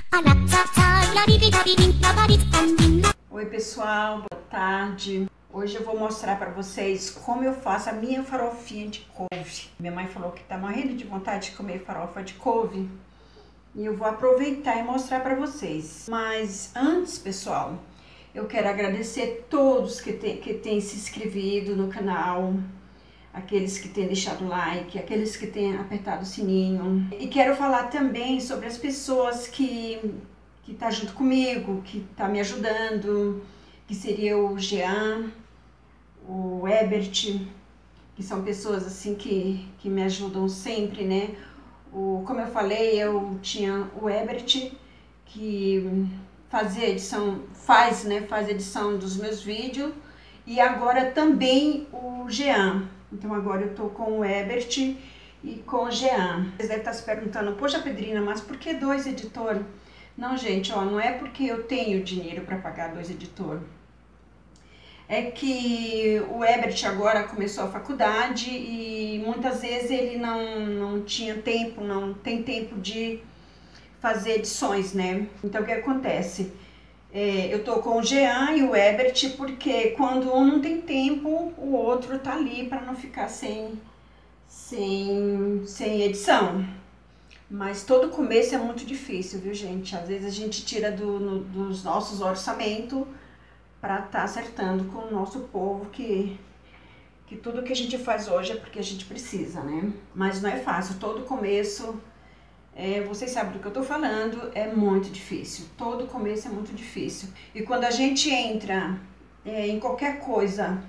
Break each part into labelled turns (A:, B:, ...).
A: Oi pessoal, boa tarde. Hoje eu vou mostrar para vocês como eu faço a minha farofinha de couve. Minha mãe falou que tá morrendo de vontade de comer farofa de couve e eu vou aproveitar e mostrar para vocês. Mas antes, pessoal, eu quero agradecer todos que têm se inscrito no canal, aqueles que têm deixado like, aqueles que têm apertado o sininho. E quero falar também sobre as pessoas que tá junto comigo, que tá me ajudando, que seria o Jean, o Ebert, que são pessoas assim que me ajudam sempre, né? Como eu falei, eu tinha o Ebert, que fazia edição, faz edição dos meus vídeos, e agora também o Jean. Então agora eu tô com o Ebert e com o Jean. Vocês devem estar se perguntando, poxa Pedrina, mas por que 2 editores? Não, gente, ó, não é porque eu tenho dinheiro para pagar 2 editores. É que o Ebert agora começou a faculdade e muitas vezes ele não tinha tempo, não tem tempo de fazer edições, né? Então o que acontece? Eu tô com o Jean e o Ebert porque quando um não tem tempo, o outro tá ali para não ficar sem edição. Mas todo começo é muito difícil, viu, gente? Às vezes a gente tira dos nossos orçamentos para estar acertando com o nosso povo, que tudo que a gente faz hoje é porque a gente precisa, né? Mas não é fácil, todo começo, vocês sabem do que eu tô falando, é muito difícil. Todo começo é muito difícil. E quando a gente entra em qualquer coisa,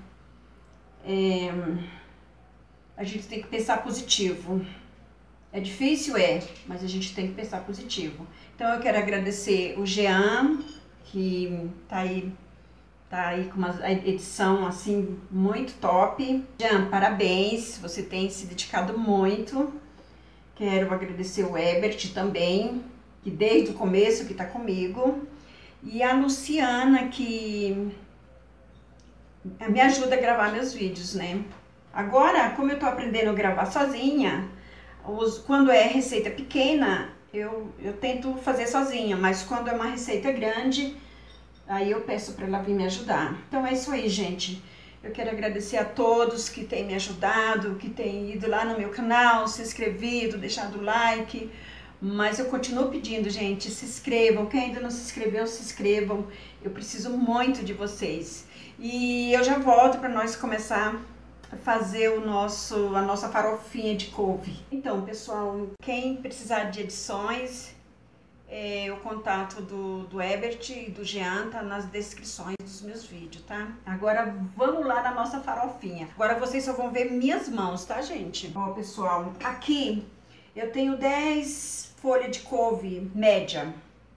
A: a gente tem que pensar positivo. É difícil, mas a gente tem que pensar positivo. Então eu quero agradecer o Jean, que tá aí com uma edição assim muito top. Jean, parabéns, você tem se dedicado muito. Quero agradecer o Ebert também, que desde o começo que tá comigo. E a Luciana, que me ajuda a gravar meus vídeos, né? Agora, como eu tô aprendendo a gravar sozinha, quando é receita pequena, eu tento fazer sozinha, mas quando é uma receita grande, aí eu peço para ela vir me ajudar. Então é isso aí, gente. Eu quero agradecer a todos que têm me ajudado, que têm ido lá no meu canal, se inscrevido, deixado like. Mas eu continuo pedindo, gente, se inscrevam. Quem ainda não se inscreveu, se inscrevam. Eu preciso muito de vocês. E eu já volto para nós começar fazer a nossa farofinha de couve. Então, pessoal, quem precisar de edições, o contato do Ebert e do Jean tá nas descrições dos meus vídeos, tá? Agora vamos lá na nossa farofinha. Agora vocês só vão ver minhas mãos, tá, gente? Ó, pessoal, aqui eu tenho 10 folhas de couve média,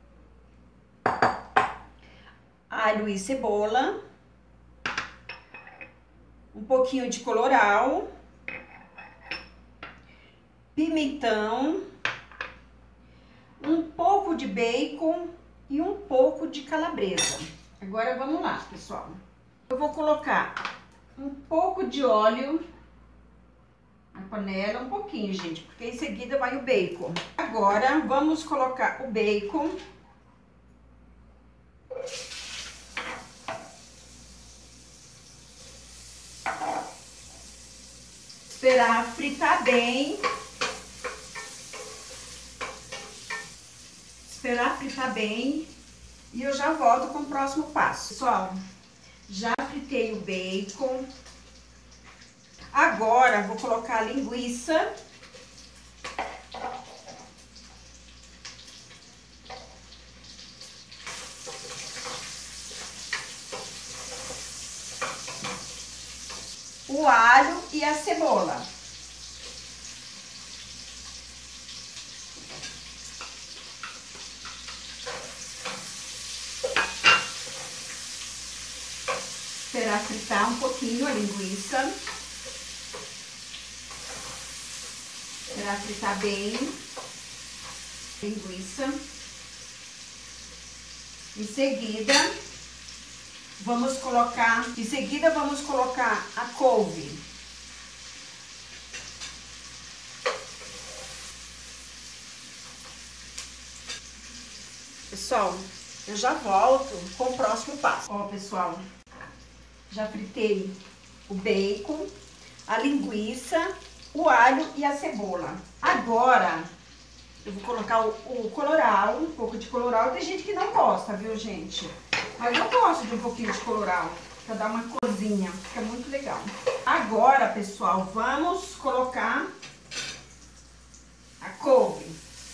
A: alho e cebola, um pouquinho de colorau, pimentão, um pouco de bacon e um pouco de calabresa. Agora vamos lá, pessoal. Eu vou colocar um pouco de óleo na panela, um pouquinho, gente, porque em seguida vai o bacon. Agora vamos colocar o bacon. Esperar fritar bem. Esperar fritar bem. E eu já volto com o próximo passo. Pessoal, já fritei o bacon. Agora vou colocar a linguiça. O alho e a cebola. Esperar fritar um pouquinho a linguiça. Esperar fritar bem a linguiça. Em seguida, vamos colocar a couve. Pessoal, eu já volto com o próximo passo. Ó, pessoal, já fritei o bacon, a linguiça, o alho e a cebola. Agora, eu vou colocar o colorau, um pouco de colorau. Tem gente que não gosta, viu, gente? Mas eu gosto de um pouquinho de colorau, pra dar uma corzinha. Fica muito legal. Agora, pessoal, vamos colocar a couve.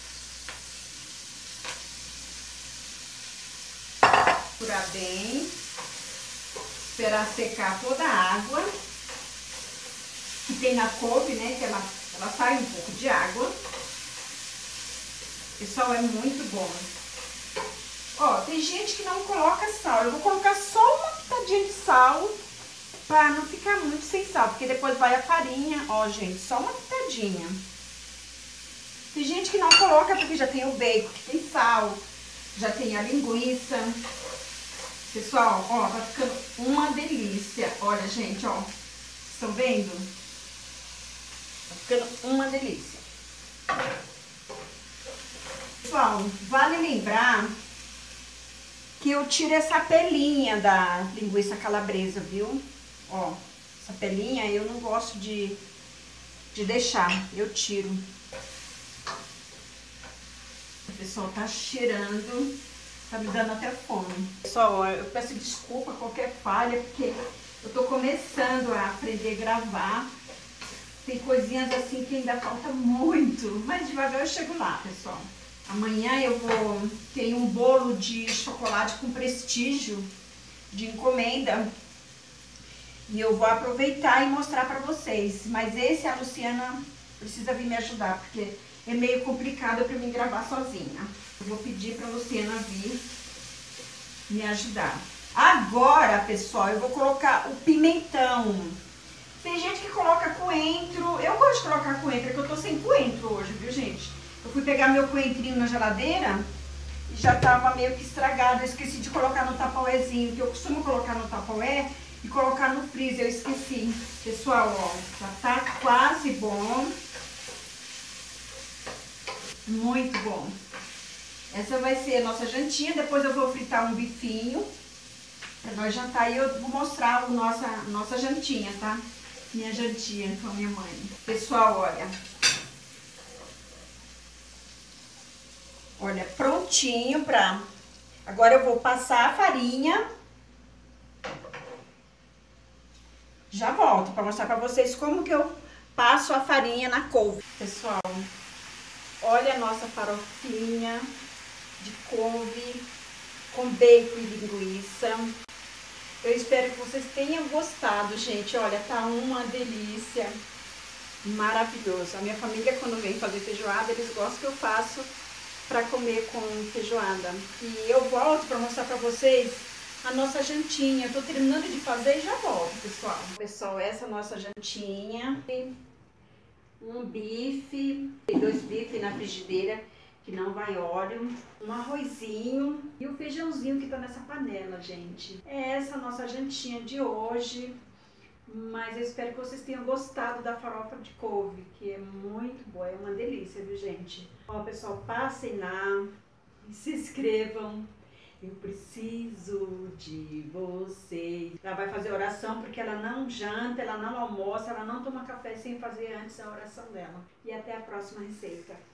A: Misturar bem. Esperar secar toda a água que tem na couve, né? Que ela sai um pouco de água. Pessoal, é muito bom. Ó, tem gente que não coloca sal. Eu vou colocar só uma pitadinha de sal pra não ficar muito sem sal, porque depois vai a farinha. Ó, gente, só uma pitadinha. Tem gente que não coloca porque já tem o bacon, que tem sal, já tem a linguiça. Pessoal, ó, tá ficando uma delícia. Olha, gente, ó. Estão vendo? Tá ficando uma delícia. Pessoal, vale lembrar que eu tiro essa pelinha da linguiça calabresa, viu? Ó, essa pelinha eu não gosto de deixar, eu tiro. O pessoal tá cheirando, tá me dando até fome. Pessoal, eu peço desculpa qualquer falha, porque eu tô começando a aprender a gravar. Tem coisinhas assim que ainda falta muito, mas devagar eu chego lá, pessoal. Amanhã eu vou ter um bolo de chocolate com prestígio de encomenda e eu vou aproveitar e mostrar para vocês. Mas esse a Luciana precisa vir me ajudar, porque é meio complicado para mim gravar sozinha. Eu vou pedir para a Luciana vir me ajudar. Agora, pessoal, eu vou colocar o pimentão. Tem gente que coloca coentro. Eu gosto de colocar coentro, porque eu tô sem coentro hoje, viu, gente? Eu fui pegar meu coentrinho na geladeira e já tava meio que estragado. Eu esqueci de colocar no tapauézinho, que eu costumo colocar no tapaué e colocar no freezer. Eu esqueci. Pessoal, ó, já tá quase bom. Muito bom. Essa vai ser a nossa jantinha. Depois eu vou fritar um bifinho pra nós jantar e eu vou mostrar a nossa jantinha, tá? Minha jantinha com a minha mãe. Pessoal, olha. Olha, prontinho pra... Agora eu vou passar a farinha. Já volto pra mostrar pra vocês como que eu passo a farinha na couve. Pessoal, olha a nossa farofinha de couve com bacon e linguiça. Eu espero que vocês tenham gostado, gente. Olha, tá uma delícia. Maravilhoso. A minha família, quando vem fazer feijoada, eles gostam que eu faço para comer com feijoada. E eu volto para mostrar para vocês a nossa jantinha. Eu tô terminando de fazer e já volto, pessoal. Pessoal, essa é a nossa jantinha. Um bife, 2 bifes na frigideira, que não vai óleo. Um arrozinho e o feijãozinho que tá nessa panela, gente. É essa a nossa jantinha de hoje. Mas eu espero que vocês tenham gostado da farofa de couve, que é muito boa, é uma delícia, viu, gente? Ó, pessoal, passem lá e se inscrevam. Eu preciso de vocês. Ela vai fazer oração porque ela não janta, ela não almoça, ela não toma café sem fazer antes a oração dela. E até a próxima receita.